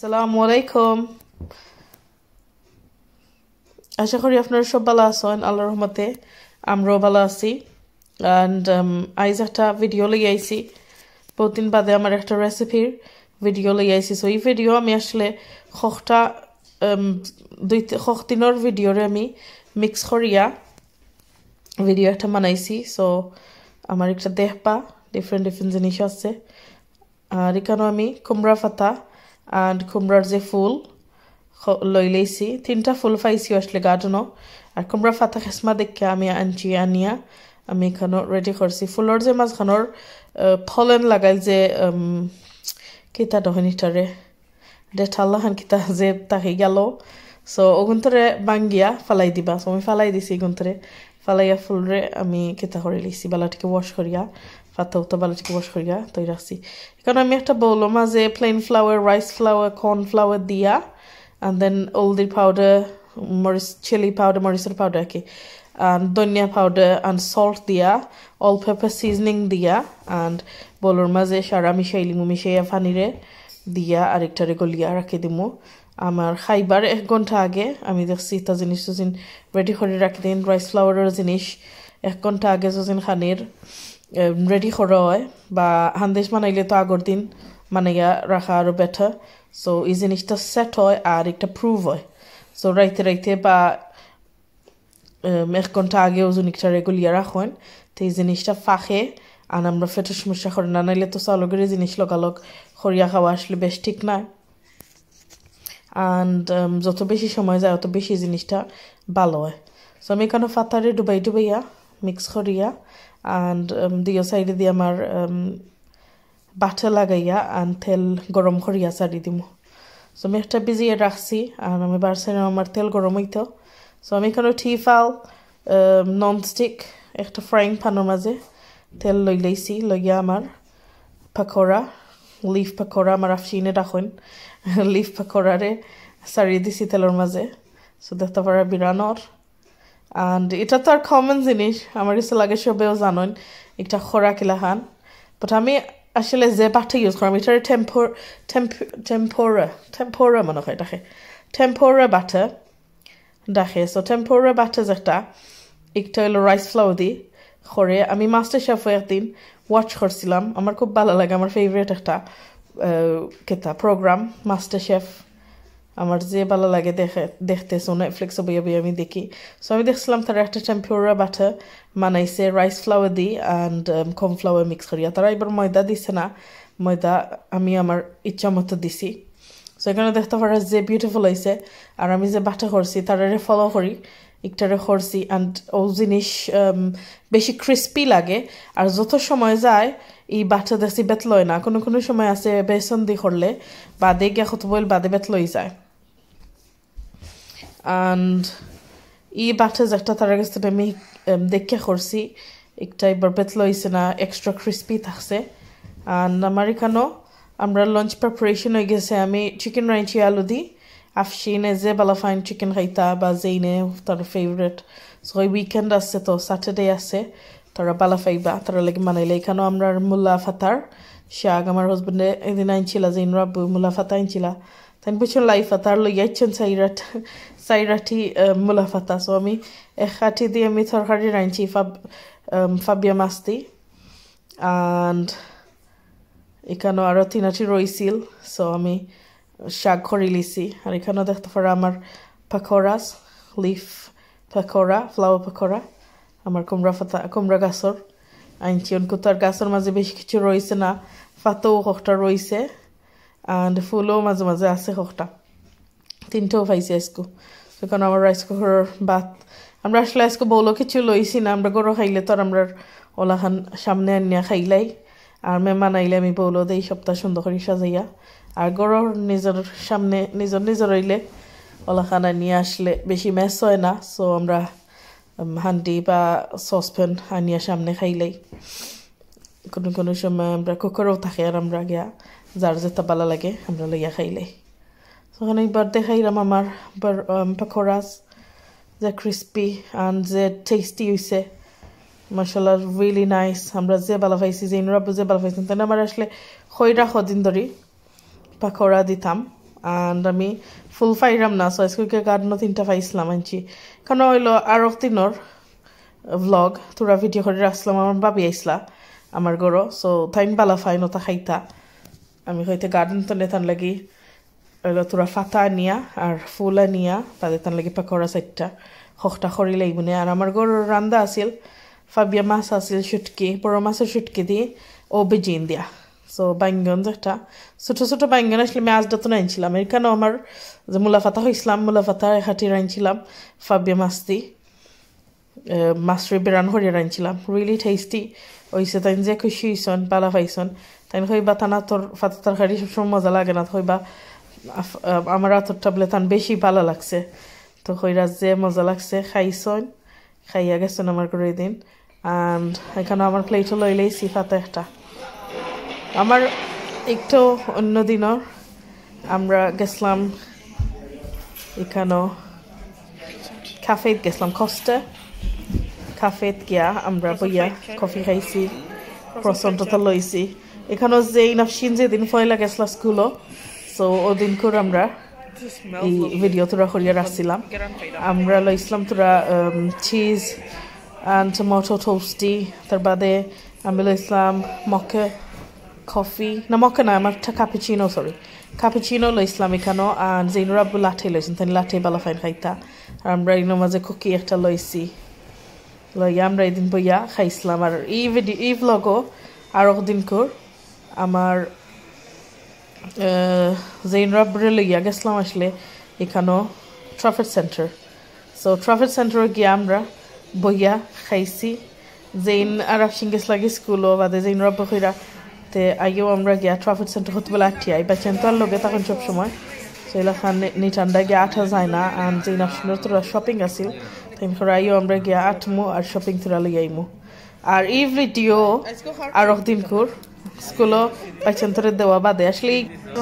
আসসালামু আলাইকুম আশা করি আপনারা সব ভালো আছেন আল্লাহর রহমতে আমরাও ভালো আছি and আজ একটা ভিডিও লই আইছি বহুদিন বাদে আমার একটা রেসিপির ভিডিও লই আইছি সো এই ভিডিও আমি আসলে খখটা দিনের ভিডিওরে আমি মিক্স করিয়া ভিডিও একটা বানাইছি সো আমার একটা দেখবা ডিফারেন্ট জিনিস আছে আর এখানে আমি কুমড়া পাতা and কুমড়ার যে ফুল লই লইছি তিনটা ফুল পাইছি আসলে গার্ডেনও আর কুমড়া পাতা খেসমা দেখে আমি আনিয়া আমি এখানে রেডি করছি ফুলের যে মাঝখানোর ফলেন লাগাইল যে কিতা দহনিটারে ডেঠাল্লাহান কিতা যে তাকে গেল সো ওগুন্তরে বাঙ্গিয়া ফালাই দিবা সো আমি ফালাই দিছি এগুন্তরে ফালাইয়া ফুলরে আমি কিতা করে লিছি বালাটিকে ওয়াশ করিয়া পাতাও তো বালাটিকে ওয়াশ করিয়া তৈরি রাখছি এখানে আমি একটা বউলো মাঝে plain flour rice flour corn flour দিয়া and then haldi powder chili powder moricer powder ki and dhania powder and salt dia all pepper seasoning dia and bolor maze shara mishaili mishaya fanire dia arekta re goliya rakhi dimu amar khaibar 1 ঘন্টা আগে আমি দেখছি তা জিনিস Soo-jin ready করে রাখি দেন rice ফ্লাওয়ারের জিনিস 1 ঘন্টা আগে সুজিন খানির রেডি করা হয় বা হান্দেশ বানাইলে তো আগর দিন মানাইয়া রাখা আরো বেটার সো এই জিনিসটা সেট হয় আর একটা প্রুভ হয় সো রাইতে বা 1 ঘন্টা আগে ওজনিকটা রেগুলিয়া রাখেন তো এই জিনিসটা ফাঁকে আর আমরা ফেটের সমস্যা করে না নাইলে তো চালকের জিনিস লগালগ খরিয়া খাওয়া আসলে বেশ ঠিক না and যত বেশি সময় যায় তত বেশি জিনিসটা ভালো হয় সো আমি এখানে পাতারে ডুবাইয়া মিক্স করিয়া and দিও সাইডে দিয়ে আমার বাটার লাগাইয়া আর তেল গরম করিয়া সারি দিমু সো আমি একটা ভিজিয়ে রাখছি আর আমি বারসাইনে আমার তেল গরম হইতো সো আমি এখানে টিফাল নন স্টিক একটা ফ্রাইং প্যানের মাঝে তেল লইয়া আমার pakora লিফ pakora আমার আফসিনে রাখুন লিফ pakoraরে সারি দিছি তেলের মাঝে সো দেখতে পারা বিরানোর and এটা তো আর কমন জিনিস আমার কাছে লাগে সবেও জানেন একটা খোরাক ইলাহান বাট আমি আসলে যে বাটা ইউজ করাম এটার tempura মনে হয় দেখে tempura বাটা দেখে সো tempura বাটা যেটা একটা হলো রাইস ফ্লাওয়ার দি করে আমি মাস্টার শেফ একদিন ওয়াচ করছিলাম আমার খুব ভালো লাগে আমার ফেভারিট একটা কেতা প্রোগ্রাম মাস্টার শেফ আমার যে ভালো লাগে দেখতে সো নেটফ্লিক্সে বইয়া আমি দেখি সো আমি দেখছিলাম তারা একটা tempura বাটা বানাইছে রাইস ফ্লাওয়ার দি and কর্ন ফ্লাওয়ার মিক্স করিয়া তারা এবার ময়দা দিছে না ময়দা আমি আমার ইচ্ছা মতো দিছি সো এখানে দেখতে পারা যে বিউটিফুল হয়েছে আর আমি যে বাটা করছি তারারে ফলো করি একটারে করছি and ও জিনিস বেশি ক্রিস্পি লাগে আর যত সময় যায় এই বাটা দেখছি বেত লয় না কোনো সময় আছে বেসন দিয়ে করলে বাদে গিয়া কত বইল বাদে বেত লই যায় and এই বাটা যেটা তার কাছে আমি দেখে করছি একটা এবার বেত লইছে না এক্সট্রা ক্রিস্পি থাকছে and আমার এখানেও আমরা লাঞ্চ প্রিপারেশন হয়ে গেছে আমি চিকেন রাইচি আলু দি আফসিনে যে ভালো ফাইন চিকেন খাইতা বা যেইনে তার ফেভারিট সো ওই উইকেন্ড আছে তো স্যাটারডে আছে তারা ভালো ফাইবা তারা লাগে মানাইলে এখানেও আমরা মুলা ফাতার শাক আমার হাজবেন্ডে এদিন আনছিলা যে রাব্বু মুলা ফাতা আনছিলা তাই বুঝছেন লাই ফাতার লইয়াইছেন সাইরাটি মুলা ফাতা সো আমি এক কাঠি দিয়ে আমি তরকারি রাঁধছি ফাবিয়া মাছ দি and এখানেও আরও 3টি রইছিল সো আমি শাক করে লিছি আর এখানেও দেখতে পারা আমার pakoras leaf pakora flower pakora আমার কুমড়া গাছর আনছি তার গাছের মাঝে বেশি কিছু রয়েছে না পাতাও কখটা রয়েছে and ফুলও মাঝে মাঝে আছে কখটা 3টেও পাইছি আজকে সেখানে আমার রাইস কুকার ভাত আমরা আসলে আজকে বলো কিছু লইছি না আমরা গরু খাইলে তো আমরা ওলাখান সামনে আনিয়া খাইলাই আর মেহমান আইলে আমি বলো দেই সপ্তাহ সুন্দর করে সাজাইয়া আর গরুর নিজের সামনে নিজের হইলে ওলাখান আনিয়া আসলে বেশি মেস হয় না সো আমরা হান্ডি বা সসপ্যান আনিয়া সামনে খাইলাই কোনো সময় আমরা কুকারও থাকে আর আমরা গিয়া যার যেটা ভালো লাগে আমরা লইয়া খাইলাই ওখানে এবার দেখাইলাম আমার pakoras যে ক্রিস্পি and যে টেস্টি হয়েছে মাশাআল্লাহ রিয়েলি নাইস আমরা যে ভালো পাইছি যে ইনরা বুঝে ভালো পাইছেন তাই আমার আসলে খইরা কদিন ধরে pakora দিতাম and আমি ফুল পাইরাম না সো আজকে গার্ডেনও 3টা পাইছিলাম আনছি কারণ হইলো আর দিনর vlog তোরা ভিডিও করে রাখছিলাম আমার বাবি আইসলা আমার গরো সো থাইন বালা ফাইন ওটা খাইতা আমি হইতে গার্ডেন তো নেতান লাগি হইলো তোরা ফাতা নিয়া আর ফুল নিয়া তাদের তান লাগি পাকোড়া 4টা হকটা খড়ি লাইবনে আর আমার গরুর রান্দা আছিল ফাবিয়া মাছ আছিল শুটকি বড় মাছের শুটকি দিয়ে ও বেজিন দিয়া সো বাইঙ্গন যেটা ছোট ছোট বাইঙ্গন আসলে আমি আজটা তো আনছিলাম এখানেও আমার যে মুলাফাতা হয়েছিলাম মুলাফাতা হাঁটি রাঁধছিলাম ফাবিয়া মাছ দি মাছরে বেরান হরিয়ে রাঁধছিলাম রিয়েলি টেস্টি হয়েছে তাই যে খুশি হয়েছন পালা পাইছন তাই হইবা তানা তোর ফাতা তরকারি সবসময় মজা লাগে না হইবা আমার আতরটা বলে তান বেশি ভালো লাগছে তো হইরা যে মজা লাগছে খাইছন খাইয়া গেছেন আমার করে দিন অ্যান্ড এখানে আমার প্লেটও লইলেই সিফাতে একটা আমার একটু অন্য দিনও আমরা গেছিলাম এখানেও ক্যাফেত গেছিলাম কস্টে ক্যাফেত গিয়া আমরা বইয়া কফি খাইছি প্রসন্নতা লইছি এখানেও যে নাফসিন যেদিন পয়লা গেছিলাম স্কুলও সো ওদিন করে আমরা এই ভিডিও তোরা করিয়া রাখছিলাম আমরা লইছিলাম তোরা চিজ অ্যান্ড টমেটো টোস্টি তার বাদে আমি লইছিলাম মকে কফি না মকে না আমার কাপুচিনো সরি কাপুচিনো লইছিলাম এখানেও আর জেনুরা লাঠি লইছেন তাই লাঠি বালা ফাইন খাইতা আর আমরা এর মাঝে কুকি একটা লইছি লইয়া আমরা এদিন বইয়া খাইছিলাম আর এই ভ্লগও আর দিন কর আমার জেনুরা লইয়া গেছিলাম আসলে এখানেও ট্রাফিক সেন্টার সো ট্রাফিক সেন্টারে গিয়া আমরা বইয়া খাইছি জেইন আর সিঙ্গেস লাগে স্কুলও বাদে জেনুরা বইরা তে আগেও আমরা গিয়া ট্রাফিক সেন্টার হতে বেলা আঠিয়াই বা চেন্তার লগে তখন সব সময় সেলাখান নিটান্ডা গিয়া আঠা যায় না আর যে নাফসিনের তোরা শপিং আছিল তাই আইও আমরা গিয়া আঠমু আর শপিং তোরা লই আইমু আর এই ভিডিও আর দিন কর স্কুলও বা চেন্তারের দেওয়া বাদে আসলে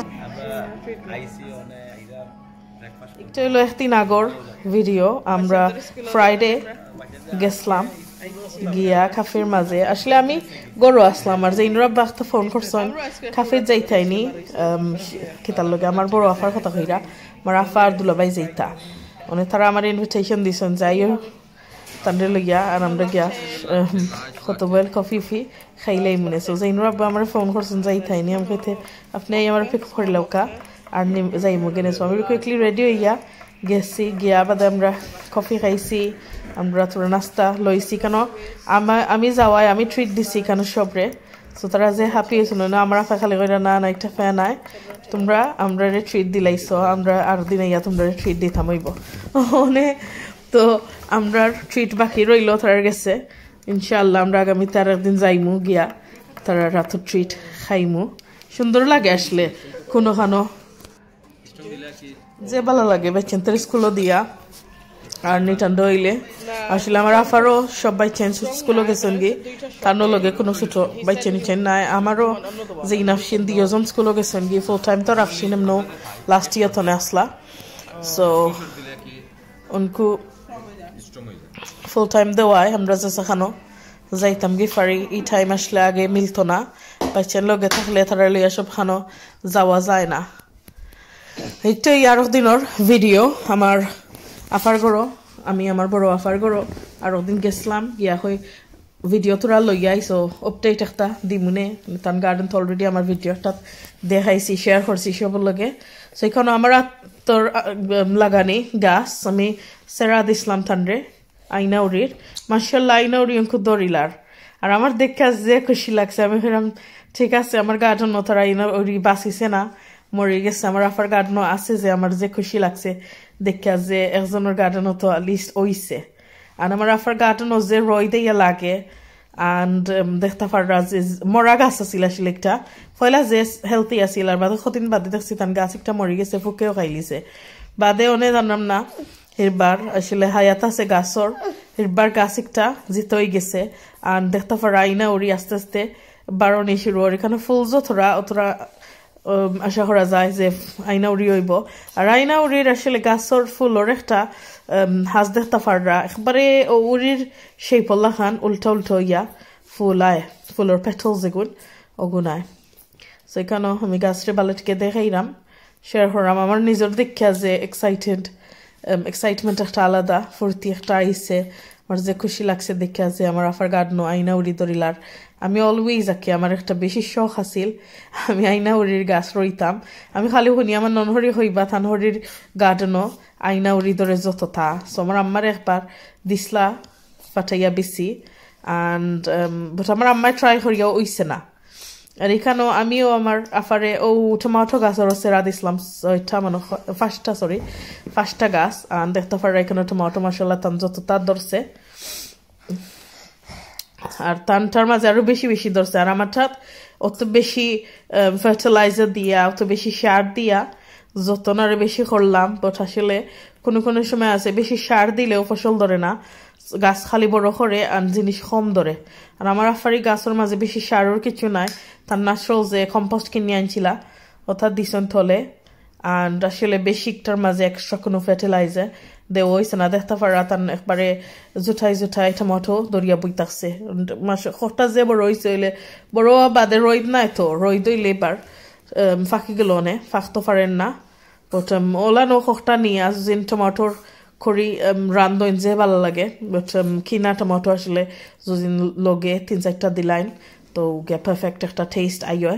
একটা হলো একদিন আগর ভিডিও আমরা ফ্রাইডে গেছিলাম গিয়া কাফের মাঝে আসলে আমি গরু আসলাম আর যে ইনরা বাখতে ফোন করছেন কাফের যাইতাইনি কিতার লগে আমার বড় আফার কথা কইরা আমার আফা আর দুলাবাই যাইতা মানে তারা আমার ইনভিটেশন দিছেন যাইও তান্ডে লইয়া আর আমরা গিয়া কত বল কফি ফি খাইলাই মনে সো যে ইনরা আমার ফোন করছেন যাইতাইনি আমি কইতে আপনি আমার পিক করলেও কা আর যাইমু গেনে সো আমি কুইকলি রেডি হইয়া গেছি গিয়া বাদে আমরা কফি খাইছি আমরা তোরা নাস্তা লইছি কেন আমি যাওয়াই আমি ট্রিট দিছি কেন সবরে সো তারা যে হ্যাপি হয়েছিল না আমরা খালি কইরা না না একটা ফ্যান আয় তোমরা আমরা ট্রিট দিলাইছো আমরা আর দিন ইয়া তোমরা ট্রিট দিতাম হইব মানে তো আমরা ট্রিট বাকি রইল তারা গেছে ইনশাআল্লাহ আমরা আগামীতে আর একদিন যাইমু গিয়া তারা রাত ট্রিট খাইমু সুন্দর লাগে আসলে কোনো খানো যে ভালো লাগে বাচ্চাদের স্কুলও দিয়া আর নিটান্ড হইলে আসলে আমার আফারও সব বাচ্চা স্কুলও গেছেন গি তার লগে কোনো ছোট বাচ্চা নিচ্ছেন নাই আমারও যে নাফসিন দিয়েজন স্কুলও গেছেন গি ফুল টাইম তো রাফসিন এমন লাস্ট ইয়ার তো আসলা সো উনকু ফুল টাইম দেওয়ায় আমরা যে খানো যাইতাম গি ফারি এই টাইম আসলে আগে মিলতো না বাচ্চার লগে থাকলে তারা লইয়া সব খানো যাওয়া যায় না এইটাই আর দিনের ভিডিও আমার আফার গরো আমি আমার বড় আফার গরো আর ওদিন গেছিলাম গিয়া হই ভিডিও তোরা লইয়া আইসো আপডেট একটা দিমুনে তান গার্ডেন তো অলরেডি আমার ভিডিও একটা দেখাইছি শেয়ার করছি সবার লগে সেইখানে আমার তোর লাগানি গাছ আমি সেরা দিছিলাম তানরে আইনাউরির মাশাআল্লাহ আইনাউরি খুব দরিলার আর আমার দেখে যে খুশি লাগছে আমি ভাবলাম ঠিক আছে আমার গার্ডেন তোর আইনাউরি বাঁচিছে না মরে গেছে আমার আফার গার্ডেনও আছে যে আমার যে খুশি লাগছে দেখা যে একজনের গার্ডেনও তো লিস্ট হইছে আর আমার আফার গার্ডেনও যে রই দিয়া লাগে and দেখতে পাররা যে মরা গাছ আছিল আসলে একটা পয়লা যে হেলথি আছিল আর বাদে কতদিন বাদে দেখছি তান গাছ একটা মরে গেছে ফুকেও খাইলিছে বাদে অনে জানাম না এরবার আসলে হায়াত আছে গাছর এরবার গাছ একটা জিতে হয়ে গেছে আর দেখতে পারা আইনা উড়ি আস্তে আস্তে বারণে শুরু আর এখানে ফুলজো তোরা আশা করা যায় যে আইনা উড়ি হইব আর আইনা উড়ির আসলে গাছর ফুলর একটা হাজ দেখতে পাররা একবারে উড়ির সেই পল্লা খান উল্টা উল্টা ইয়া ফুল আয় ফুলর পেটল যেগুন ওগুন আয় সেখানেও আমি গাছরে বালেটকে দেখাইলাম শেয়ার করলাম আমার নিজের দেখা যে এক্সাইটমেন্ট একটা আলাদা ফুর্তি একটা আইছে আমার যে খুশি লাগছে দেখা যে আমার আফার গার্ডনো আইনা উড়ি দরিলার আমি অলওয়েজ আঁকি আমার একটা বেশি শখ আছিল আমি আইনা উড়ির গাছ রইতাম আমি খালি শুনি আমার ননহরি হইবা থানহরির গার্ডনো আইনা উড়ি দরে যতটা সো আমার আম্মার একবার দিসলা পাঠাইয়া বেশি অ্যান্ড বাট আমার আম্মায় ট্রাই করিয়া ওইছে না আর এখানেও আমিও আমার আফারে টমেটো গাছের সেরা দিছিলাম পাঁচটা গাছ আর দেখতে পারা এখানে টমেটো মশলা তান যত তার ধরছে আর তানটার মাঝে আরো বেশি বেশি ধরছে আর আমার ঠাত অত বেশি ফার্টিলাইজার দিয়া অত বেশি সার দিয়া যত্ন আরো বেশি করলাম বাট আসলে কোনো কোনো সময় আছে বেশি সার দিলেও ফসল ধরে না গাছ খালি বড় করে আর জিনিস কম ধরে আর আমার আফারি গাছের মাঝে বেশি সারও কিছু নাই তার ন্যাচারাল যে কম্পোস্ট কিনে আনছিলা অর্থাৎ দিছন থলে আর আসলে বেশিকটার মাঝে এক্সট্রা কোনো ফার্টিলাইজার দেওয়া হয়েছে না দেখতে পারা তার একবারে জুঠাই টমেটো দরিয়া বই থাকছে খটা যে বড় হয়েছে হইলে বড় বাদে রইদ নাই তো রইদ হইলে এবার ফাঁকি গেল নে ফাঁকতে পারেন না বাট ওলানো খটা নিয়ে যেন টমেটোর করি রান্ধন যে ভালো লাগে বাট কিনা টমেটো আসলে যদি লগে 3-4টা দিলাইন তো গে পারফেক্ট একটা টেস্ট আইয়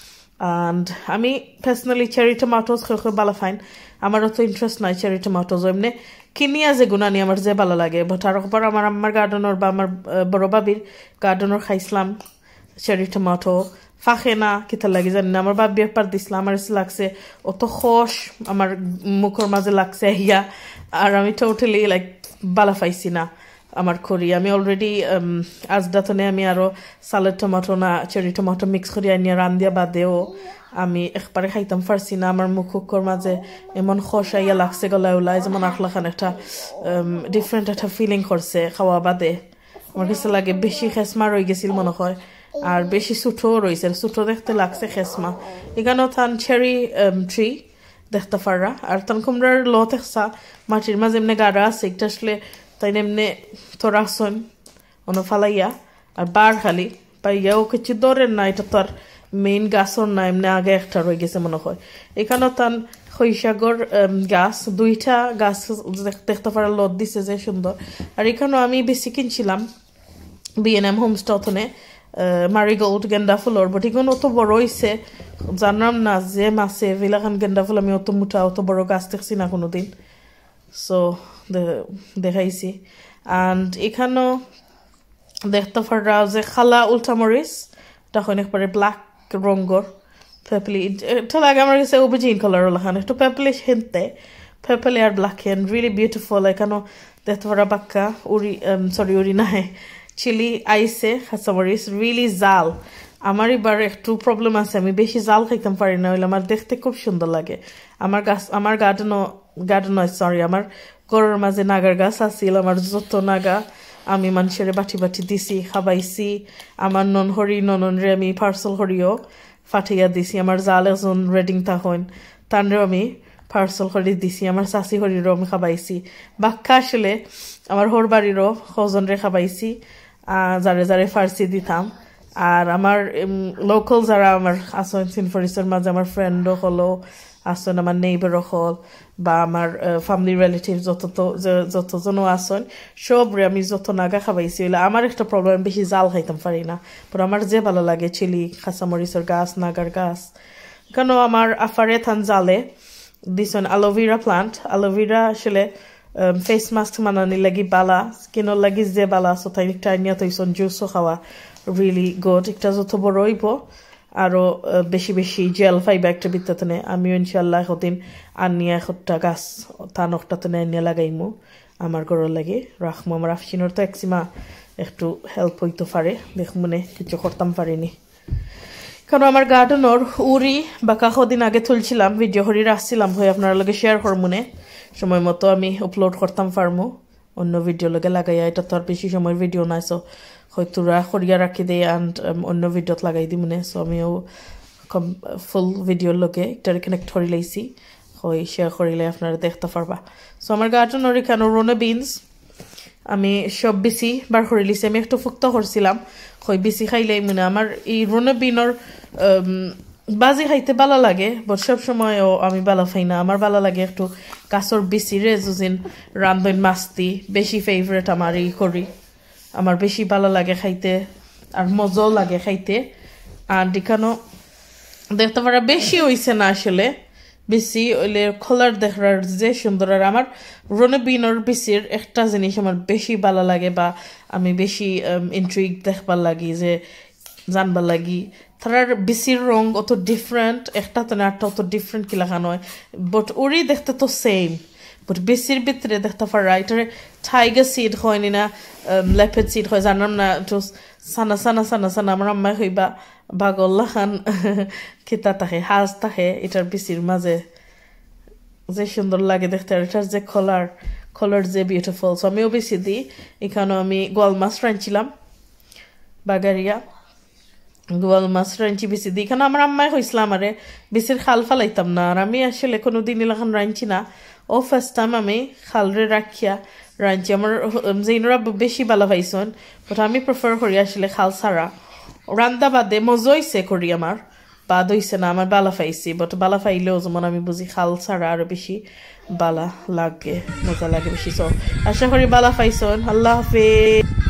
and আমি পার্সোনালি চেরি টমেটোস খেয়ে ভালো ফাইন আমারও তো ইন্টারেস্ট নাই চেরি টমেটোস এমনি কিনিয়া যে গুণানি আমার যে ভালো লাগে বাট আর একবার আমার আম্মার গার্ডেনের বা আমার বড় বাবির গার্ডেনের খাইছিলাম চেরি টমেটো ফাঁকে না কিতা লাগে জানি না আমার বাবি একবার দিছিলাম আমার লাগছে অত খস আমার মুখের মাঝে লাগছে ইয়া আর আমি টোটালি লাইক ভালো পাইছি না আমার করি আমি অলরেডি আজদাতনে আমি আরো সালাদ টমেটো না চেরি টমেটো মিক্স করি আনিয়া রান্ধিয়া বাদেও আমি একবারে খাইতাম পারছি না আমার মুখের মাঝে এমন খসাইয়া লাগছে গলায় ওলাই যেমন আখলাখান একটা ডিফারেন্ট একটা ফিলিং করছে খাওয়া বাদে আমার কাছে লাগে বেশি খেসমা রয়ে গেছিল মনে হয় আর বেশি ছোটও রয়েছে ছোট দেখতে লাগছে খেসমা এখানেও থান চেরি ট্রি দেখতে পারা আর তান কুমড়ার ল দেখছা মাটির মাঝে এমনি গাড়া আছে একটা আসলে তাই এমনি তোর আসন অন্য ফালাইয়া আর বার খালি পাইয়াও কিছু ধরেন না এটা তো আর মেইন গাছর না এমনি আগে একটা রয়ে গেছে মনে হয় এখানেও তান হৈসাগর গাছ 2টা গাছ দেখতে পারা লত দিছে যে সুন্দর আর এখানেও আমি বেশি কিনছিলাম B&M হোমস্টনে মারিগোল্ড গেন্দা ফুলর বাট এখন অত বড় হয়েছে জানলাম না যে মাছে বিলাখান গেন্দা ফুল আমি অত মোটা অত বড় গাছ দেখছি না কোনোদিন সো দেখাইছি অ্যান্ড এখানেও দেখতে পারা যে খালা উল্টামরিচ তখন একবারে ব্ল্যাক রঙর পেপলি এটা লাগে আমার কাছে ওবিজিন কালার লাখান একটু পেপলিশ হেনতে পেপলি আর ব্ল্যাক হেন রিয়েলি বিউটিফুল এখানেও দেখতে পারা বাক্কা উড়ি নাই চিলি আইসে কাঁচামরিচ রিয়েলি জাল আমার এবার একটু প্রবলেম আছে আমি বেশি জাল খাইতাম পারি না হইলে আমার দেখতে খুব সুন্দর লাগে আমার গার্ডেন সরি আমার ঘরের মাঝে নাগার গাছ আছিল আমার যত নাগা আমি মানুষের বাটি বাটি দিছি খাবাইছি আমার ননরে আমি পার্সেল করিও ফাটাইয়া দিছি আমার জাল এজন রেডিং থাকেন তানরেও আমি পার্সেল করে দিছি আমার চাচি হরিরও আমি খাবাইছি বাক্কা আসলে আমার হোর বাড়িরও সজনরে খাবাইছি যারে ফার্সি দিতাম আর আমার লোকাল যারা আমার আসন সিনফরিসের মাঝে আমার ফ্রেন্ডও হলো আসন আমার নেইবারও হল বা আমার ফ্যামিলি রিলেটিভ যতজনও আসন সবরে আমি যত নাগা খাবাইছি হইলে আমার একটা প্রবলেম বেশি জাল খাইতাম পারি না পর আমার যে ভালো লাগে চিলি কাঁচামরিচের গাছ নাগার গাছ কেন আমার আফারে থান জালে দিছন অ্যালোভেরা প্লান্ট অ্যালোভেরা আসলে ফেস মাস্ক মানানি লাগি বালা স্কিনের লাগি যে বালা আছে তাই একটা আনিয়া তৈছন জুসও খাওয়া রিয়েলি গুড একটা যত বড় হইব আরো বেশি বেশি জেল পাইবা একটা বিত্তাতনে আমিও ইনশাল্লাহ একদিন আনিয়া একটা গাছ তান একটাতনে আনিয়া লাগাইমু আমার ঘরের লাগে রাখমু আমার আফসিনোর তো একসীমা একটু হেল্প হইতে পারে দেখ মনে কিছু করতাম পারিনি কারণ আমার গার্ডেনের উড়ি বা কদিন আগে তুলছিলাম ভিডিও হরি রাখছিলাম হয়ে আপনার লগে শেয়ার করমুনে সময় মতো আমি আপলোড করতাম পারমু অন্য ভিডিও লগে লাগাইয়া এটা তো আর বেশি সময়ের ভিডিও নাই সো হয়তো করিয়া রাখি দেয় অ্যান্ড অন্য ভিডিওত লাগাই দিই মনে সো আমিও ফুল ভিডিওর লগে একটা কানেক্ট করে লাইছি হয় শেয়ার করিলে আপনারা দেখতে পারবা সো আমার গার্ডেনের এখানে রোনা বিনস আমি সব বেশি বার করে লিছি আমি একটু ফুক্ত করছিলাম হয় বেশি খাইলে মানে আমার এই রোনা বিনর বাজি খাইতে ভালো লাগে বাট সব সময়ও আমি ভালো পাই না আমার ভালো লাগে একটু কাঁচর বেশি রে যুজিন রান্ধন মাস্তি বেশি ফেভারিট আমার করি আমার বেশি ভালো লাগে খাইতে আর মজাও লাগে খাইতে আর দেখানো দেখতে পারা বেশি হইছে না আসলে বেশি ওইলে খোলার দেখার যে সুন্দর আর আমার রনে বিনর বেশির একটা জিনিস আমার বেশি ভালো লাগে বা আমি বেশি ইন্ট্রিগ দেখবার লাগি যে জানবার লাগি তার বেশির রং অত ডিফারেন্ট একটা তো না একটা অত ডিফারেন্ট কি লেখা নয় বাট ওরই দেখতে তো সেম বাট বেশির ভিতরে দেখতে পারা এটারে টাইগার সিড হয়নি না লেফেড সিড হয় জানাম না একটু সানা সানা সানা সানা আমার আম্মাই হইবা বাগল্লা খান খিতা থাকে হাজ থাকে এটার বেশির মাঝে যে সুন্দর লাগে দেখতে আর এটার যে কলার যে বিউটিফুল সো আমিও বেশি দিই এখানেও আমি গোয়াল মাছ রাঁধছিলাম বাগারিয়া গোয়াল মাছ রাঁধছি বেশি দিই এখানে আমার আম্মাই হয়েছিল আমারে বেশির খাল ফালাইতাম না আর আমি আসলে কোনো দিন এলাকান রাঁধছি না ও ফার্স্ট টাইম আমি খালরে রাখিয়া রাঁধছি আমার যেইনরা বেশি ভালো পাইছেন বাট আমি প্রেফার করি আসলে খাল ছাড়া রান্দা বাদে মজা হইছে করি আমার বাদ হইছে না আমার বালা পাইছি বাট বালা পাইলেও যেমন আমি বুঝি খাল ছাড়া আরো বেশি বালা লাগে মজা লাগে বেশি সো আশা করি বালা পাইছেন আল্লাহ হাফেজ